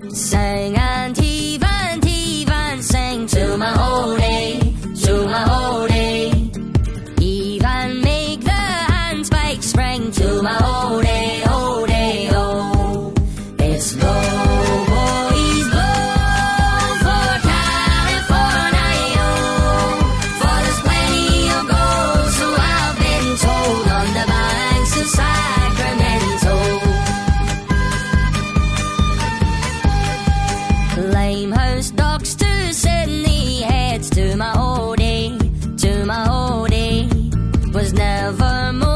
Sang and heave sang to my oldie, to my oldie. Even make the handspike spring to my oldie, oldie, oh. It's blow, boys, blow for California, for there's plenty of gold, so I've been told, on the banks of Sacramento. Limehouse docks to Sydney, heads to my oldie, to my oldie. Was never more